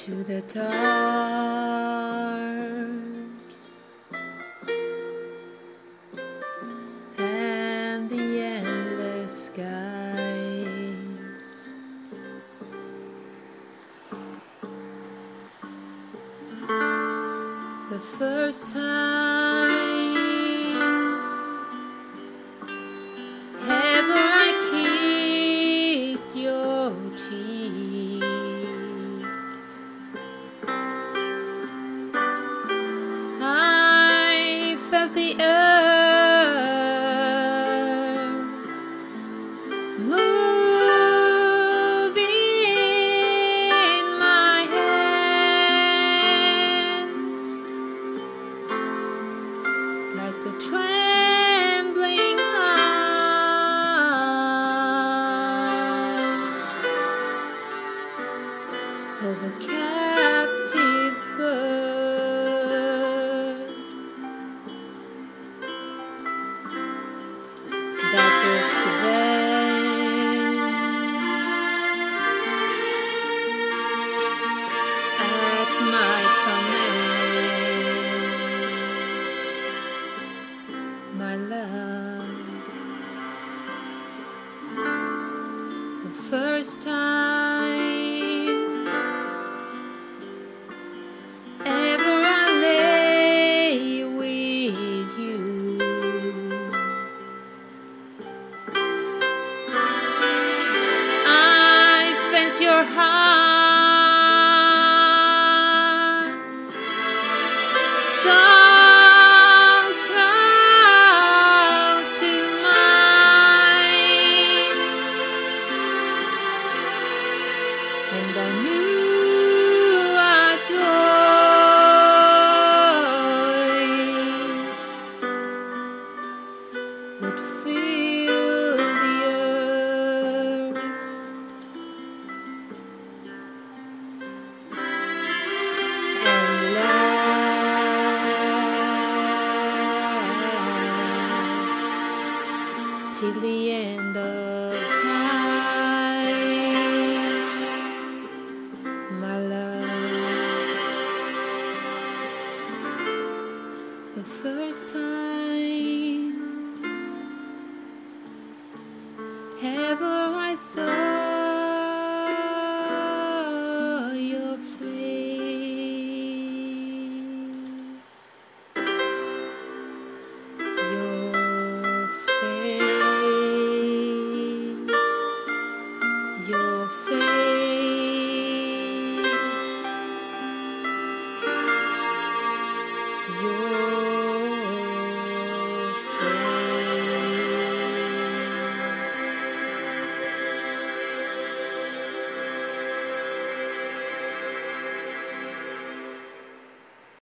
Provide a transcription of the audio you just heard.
to the dark and the endless skies. The first time ever I kissed your cheeks, I felt the earth move in my hands, like the trembling heart of a captive bird that was then at my command. My love, the first time ever I lay with you, I felt your heart so close to mine, and I knew our joy would fill the earth, and last till the end of time. My love, the first time ever I saw your face, your face, your face, your